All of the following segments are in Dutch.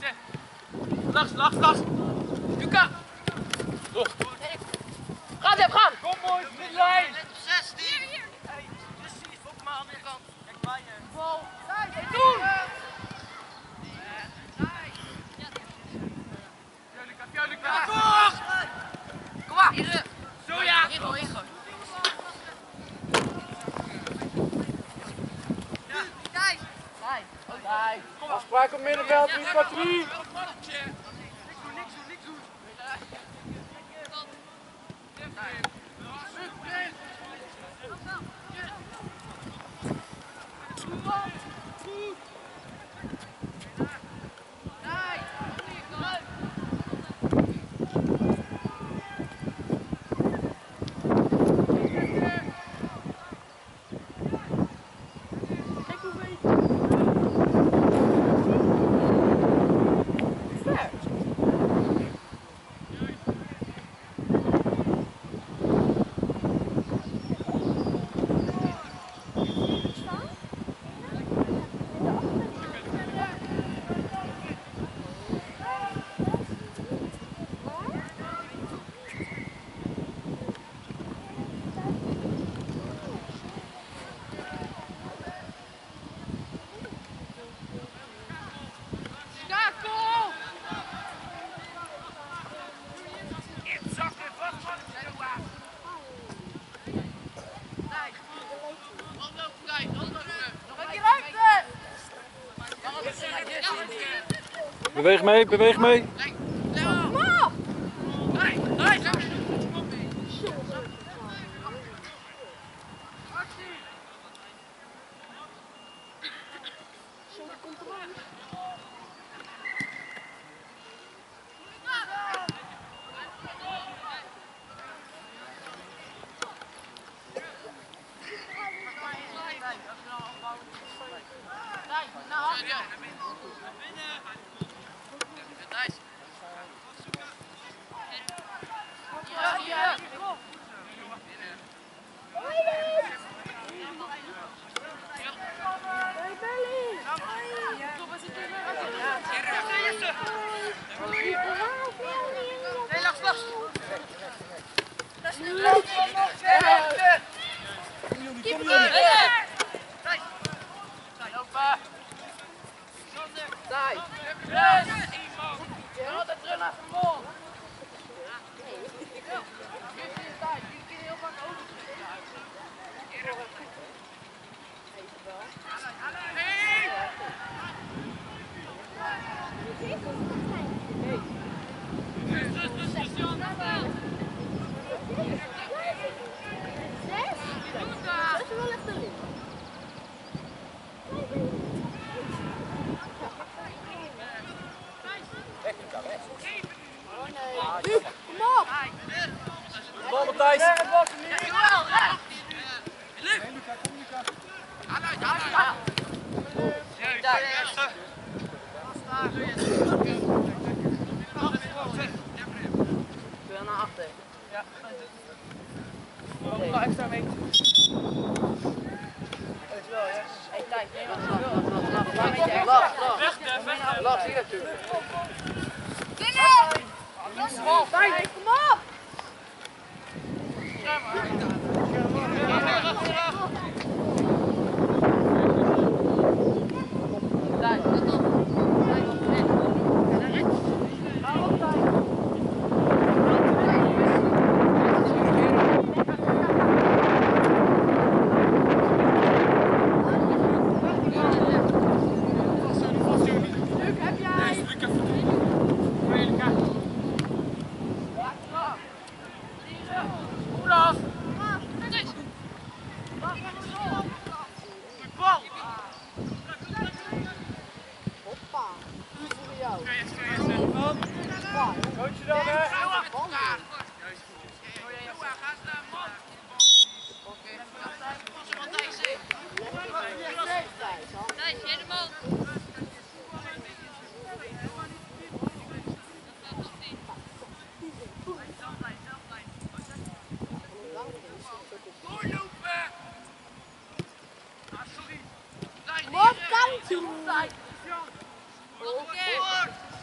Lacht. Luca. Gaan. Kom mooi, midlijn. 16. Hey, precies, op mijn andere kant. Kijk bij je. Bal. Doen. Luca. Kom maar. Zo ja. Ingo. Afspraak op middenveld, 3 voor 3. Niks doen. Beweeg mee. Wat kan je?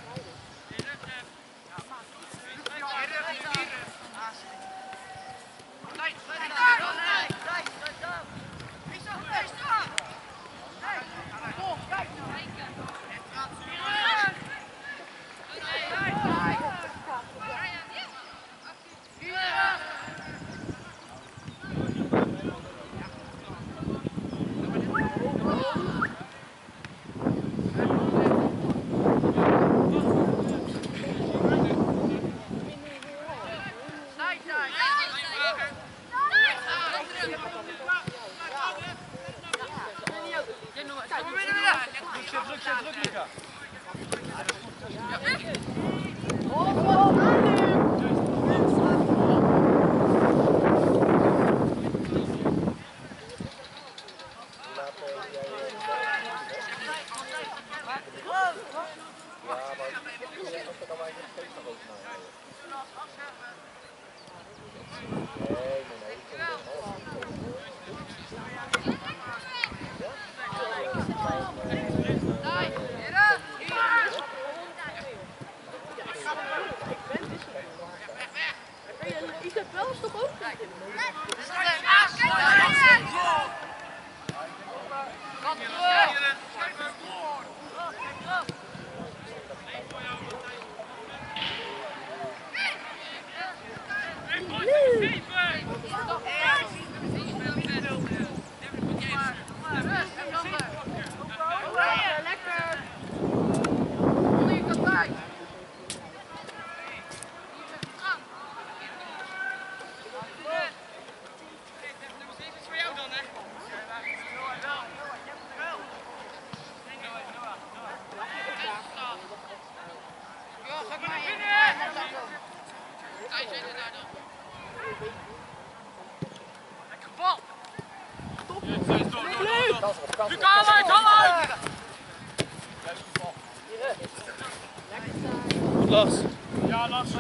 Lars. Ja, Lars.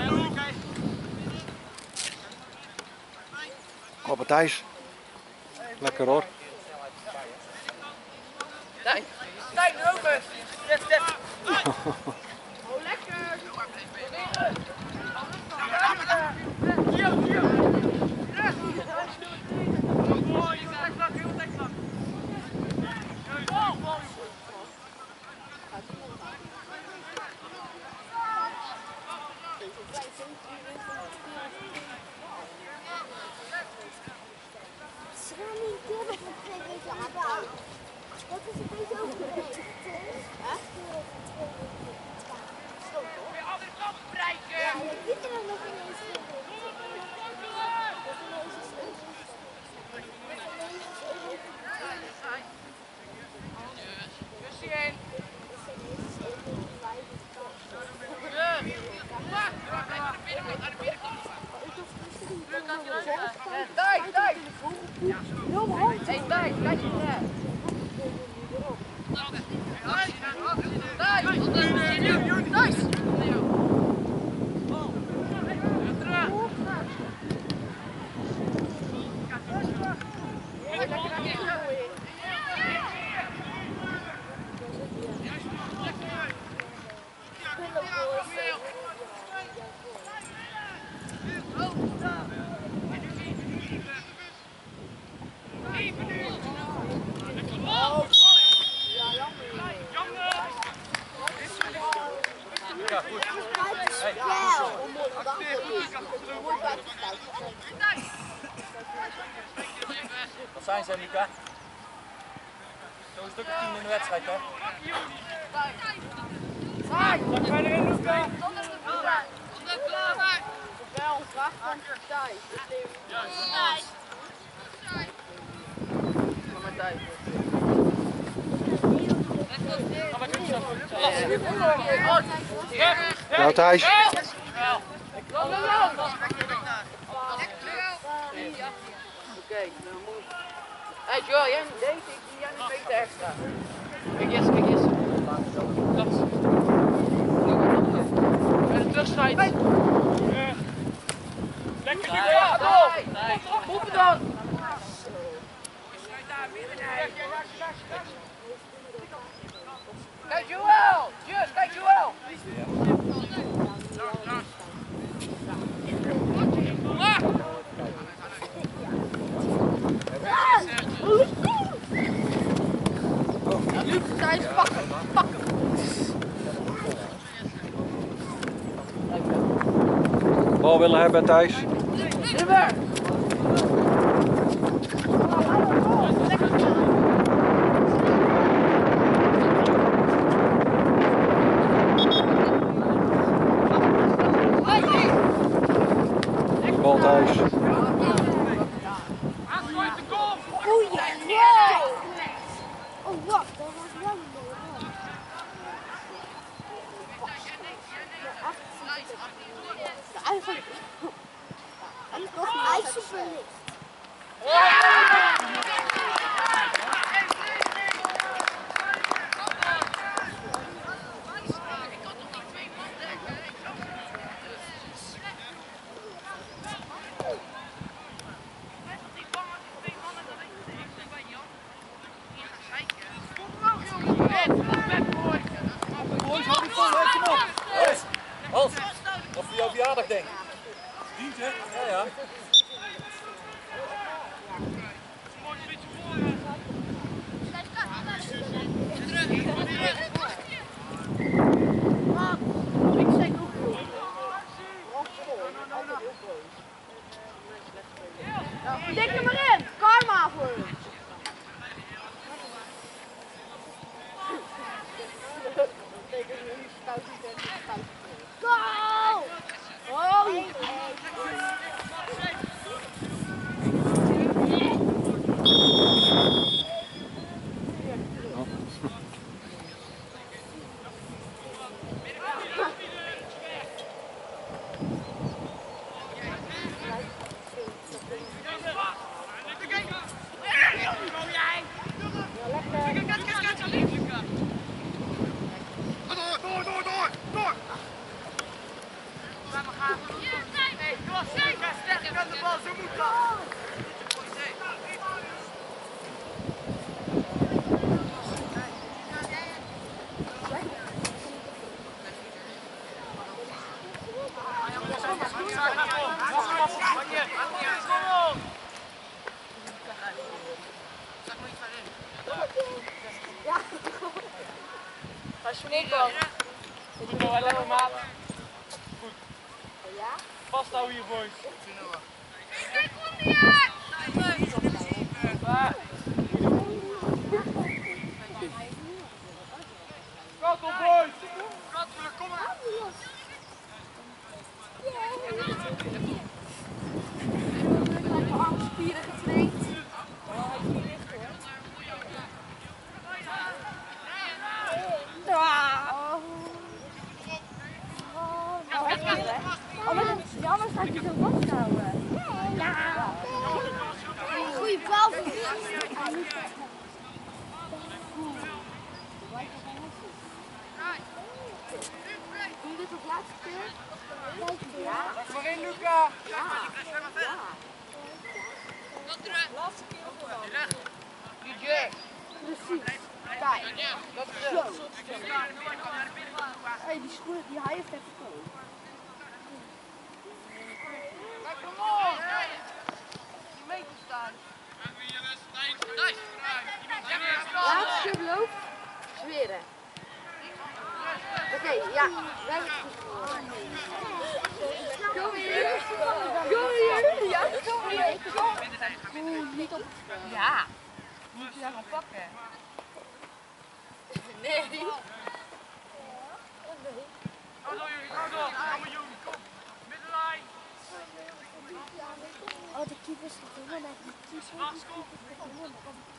Oh, Matthijs. Lekker hoor. Nee, Stijn, lopen! Dit. Oh, lekker! Dat is een beetje overdreven. Weer altijd kant bereiken! Ja, je ziet er nog ineens in. Kusje in! Tijd! Hey, tijd! Kijk je net! Wat zijn ze, Luca? Zo'n stuk of 10 in de wedstrijd, hè? Dan ga je erin, Luca! Wel, vraag van Thijs. Kom maar Thijs. Nou Thijs. Oké, dan moet. Hé Joel, jij denk ik, jij een beetje extra. Kijk eens, kijk eens. Dat. En de terugstrijd. Lekker Joel, ja, door! Roepen dan! Kijk Joel! Just, kijk Joel! Thijs, pak hem, pak hem. Bal willen hebben Thijs. Timmer! Bal Thijs. Oei, wow! Oh, wacht, dat was wel een mooie bal. is het. En toch niet. Hij is super licht. Boys, hou die vol, hè, kom op. Boys, Hans, of voor jouw verjaardag denk ik. Dient, hè? Ja, ja. Tik hem erin! Karma voor hem! Go! Oh! Ga je niet dan? Goed Noah, lekker maat. Goed. Vasthouden hier boys. Kat op boys! Kat, kom maar! Spieren getraind. Jammer dat je zo vasthouden. Ja. Goeie bal. Doe je dit op laatste keer? Ja. Zeg maar in, Luca! Ja. Laatste keer op de DJ! Precies. Kijk, dat is Zo. Hey, die schoenen die hij heeft even komen. Kijk, kom op! Die meter staan. Laatste keer belooft. Zweren. Oké, ja. Kom hier. Kom hier. Ja, kom hier. Kom. Niet op. Ja! Moet je daar gaan pakken? Nee! Ga door jullie, ga door! Kom maar jullie, kom! Middenlijn! Oh, de keepers gewonnen. De keepers gewonnen.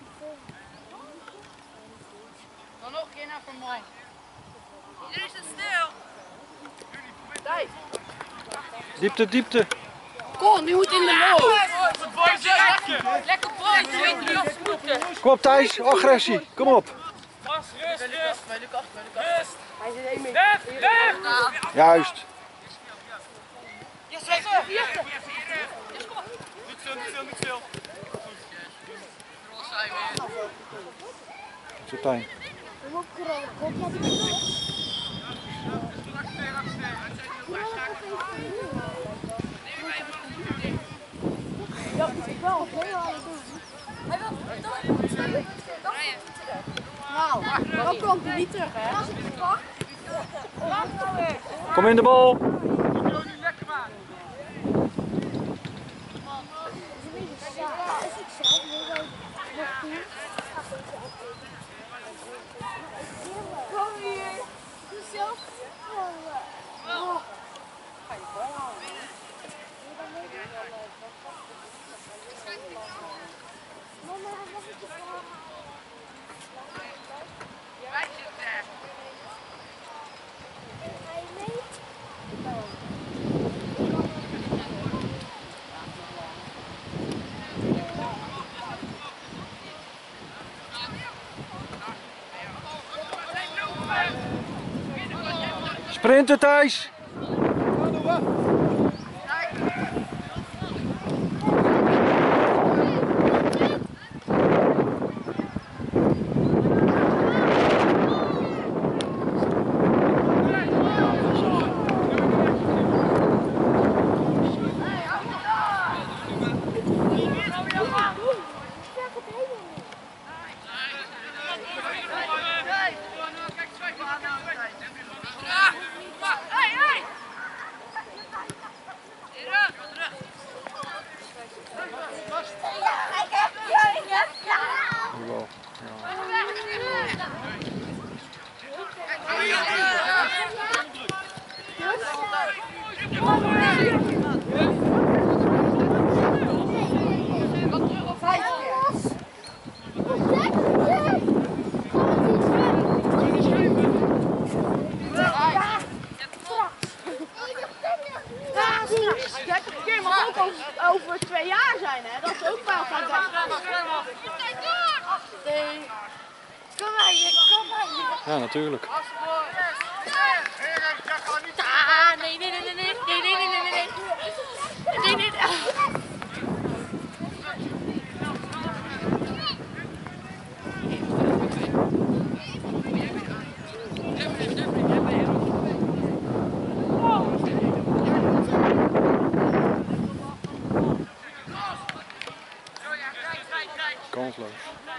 Dan nog een keer naar Vermooi. Iedereen staat stil! Thijs! Diepte, diepte. Kom, die moet in de loop! Lekker boy, je weet niet of ze moeten! Kom op Thijs, agressie. Kom op. Pas, rust, rust. Rust. Hij zit één mee. Weg. Juist. Yes, yes, yes! Niet stil, niet stil, niet stil. Zotijn. Kom op, Krol. Kom op, Krol. Ja, ik wel heel hard doen. Hij wil nou, dan komt hij niet terug, hè? Als ik het pak. Kom in de bal. Kom hier. Doe zelf. Mama, wat is je vraag? Ga je mee? Sprinten Thijs! Jawel. Het mag ook over 2 jaar zijn, hè? Dat is ook wel gaan nee. Kom maar hier, kom maar hier. Ja, natuurlijk. Nee, nee, nee, nee, nee, nee, nee, nee, nee, nee, nee, nee, nee. Kansloos.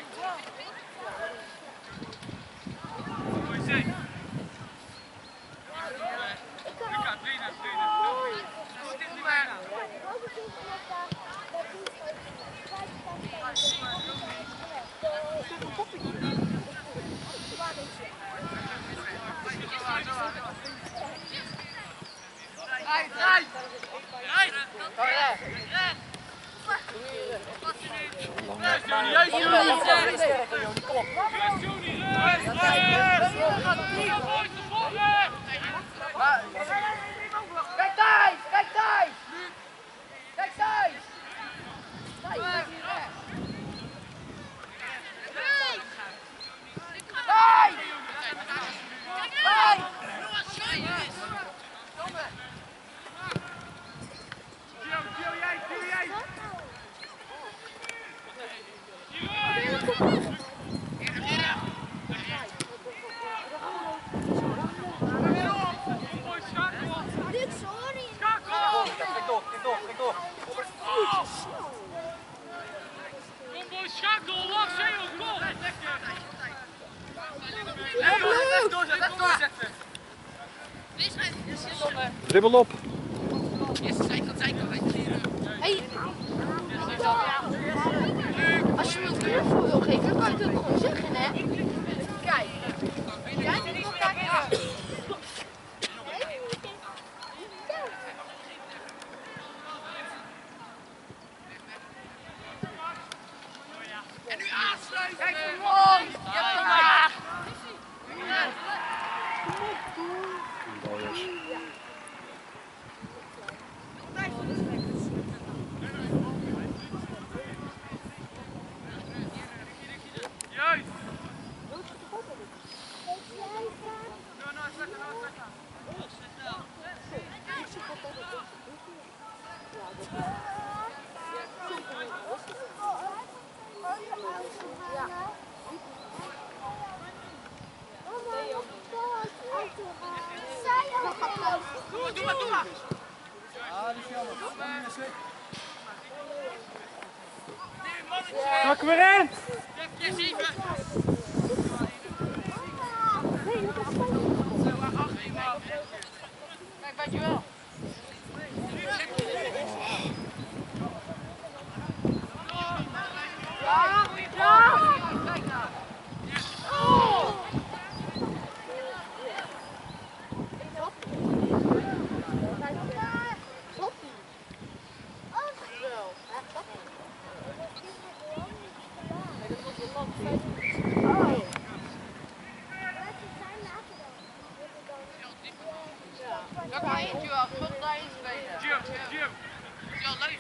Kijk Thijs! Kijk Thijs! Kijk Thijs! Schakel, wacht, Zeeuw, kom! Dribbel op. Hey. Als je me het kleurvoer wil geven, kan ik het gewoon zeggen, hè? Kijk. Jij niet kijken. En nu aansluiten! Kijk gewoon! Je hebt hem maar! Baljas. Juist! Doe maar! Ah, die is jammer. Pak weer in! Yes, even! Kijk, weet je wel. Ja, kijk nou. Daar ga je, Joe. Tot daar in spelen. Jim! Ja, leuk.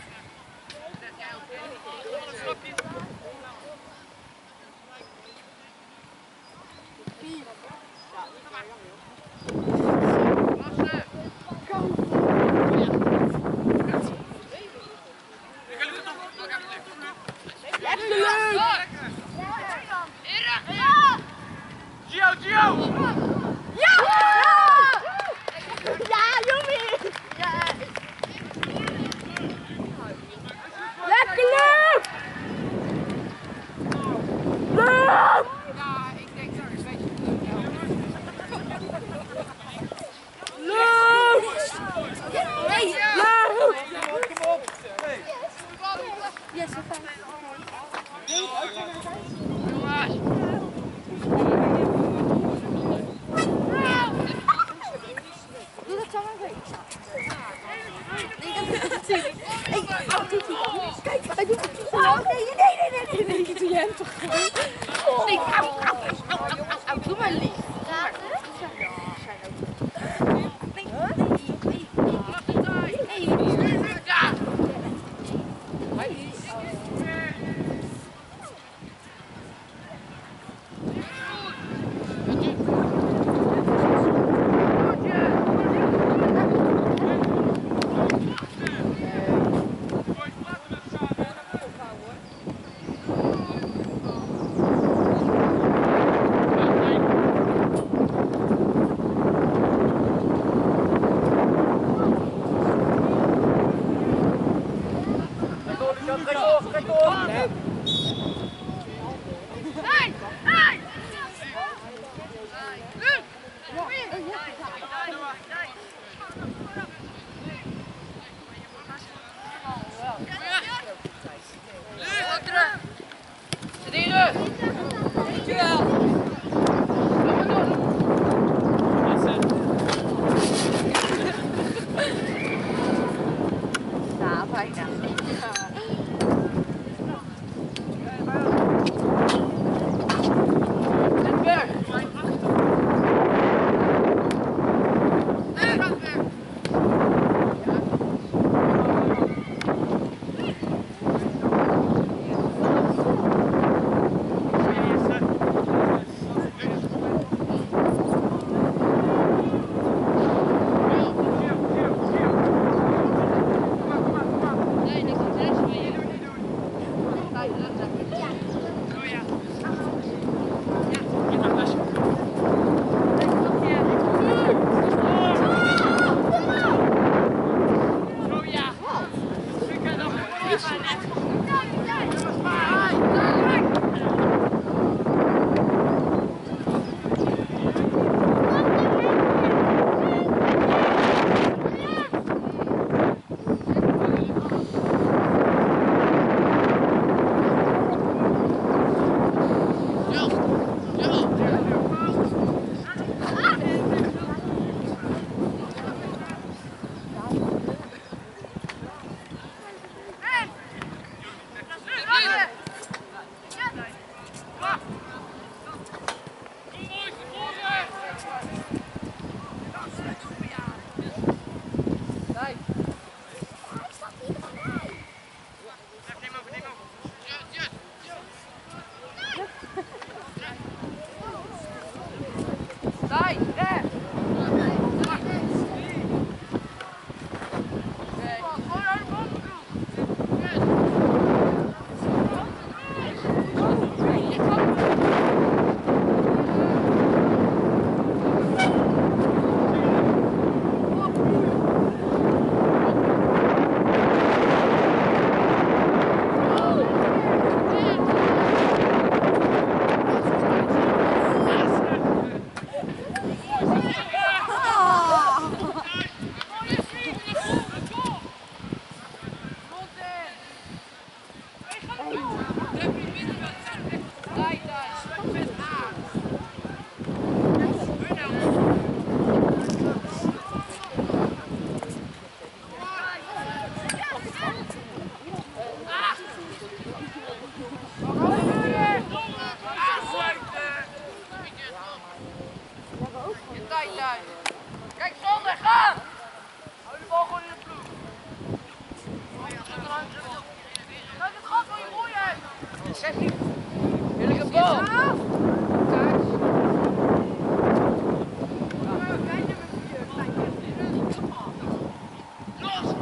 Kijk, hij doet het. Oh, nee. Ik doe hem toch gewoon. Nee, au. Doe maar lief. Kijk, Sander, ga! Hou de bal gewoon in de ploeg. Kijk het gat van je roeien! Zeg je. Heerlijke bal. Thuis. Los!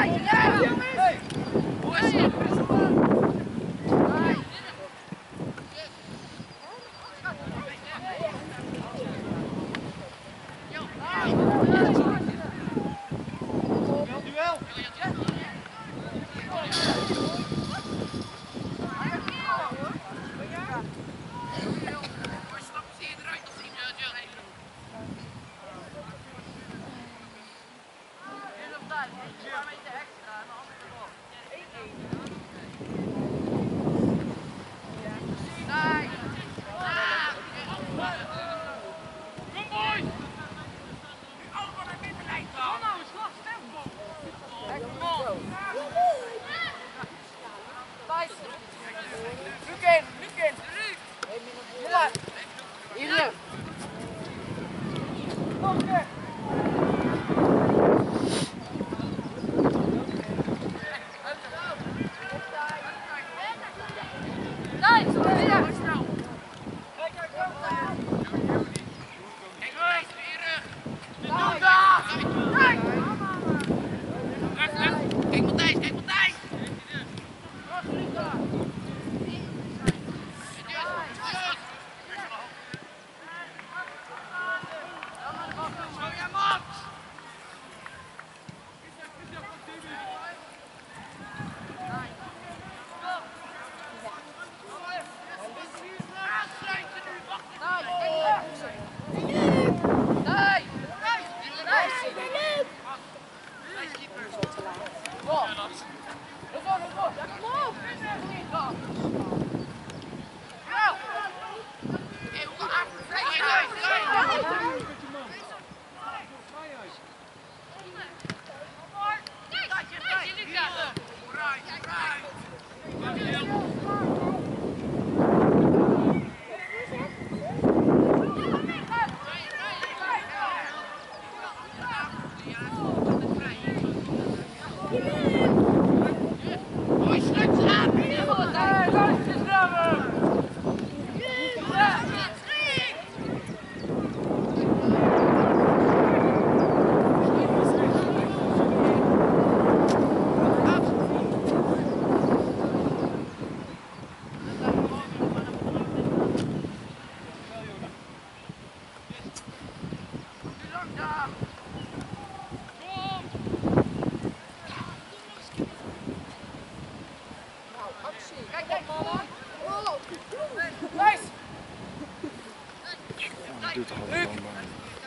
Doet toch altijd lang bij.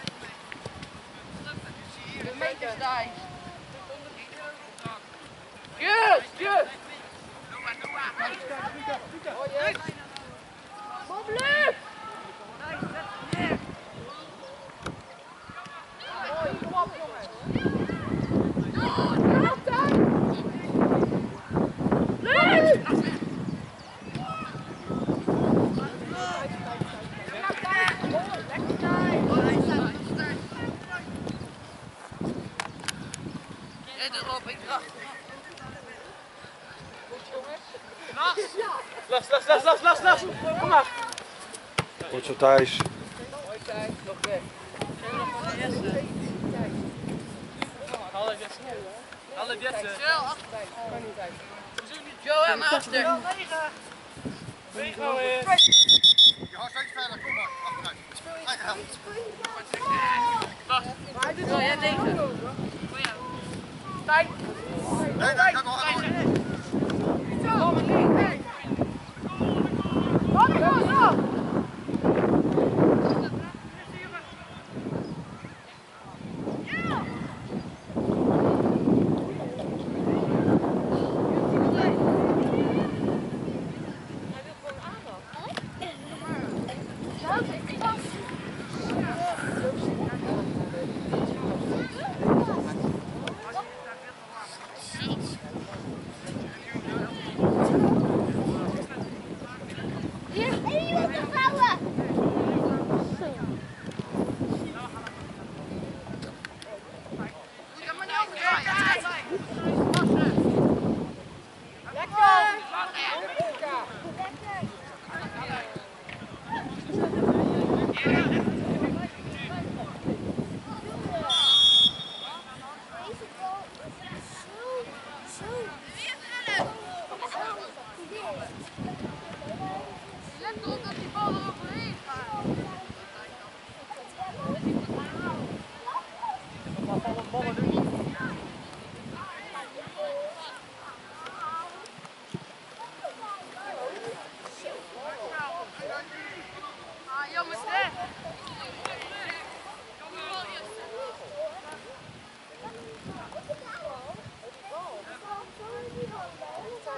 De meters daar. Juist, juist. Kom, Luc! Mooi, kom op, jongens. Luc! Las. Kom maar. Goed zo, Thijs. Mooi Thijs, nog weg. Alle Jesse. Joe en achter. Ja, steeds verder, kom maar. Achteruit. Joe, jij tegen. Tijd. Nee, dat kan nog even. Kom maar links. Kom maar,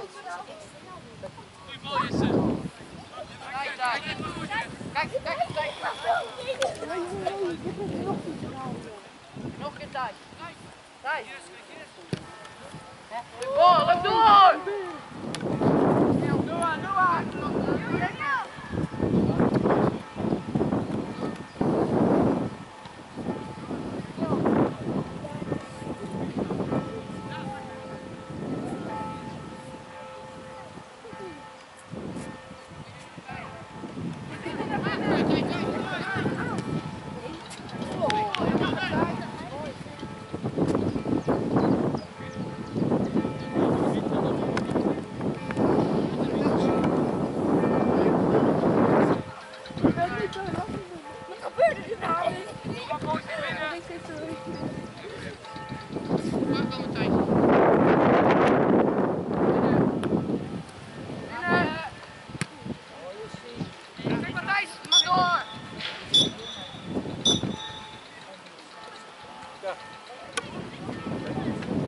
Goeie bal, Jesse. Kijk daar. Kijk. Nog een keer Thijs. Thijs. De bal.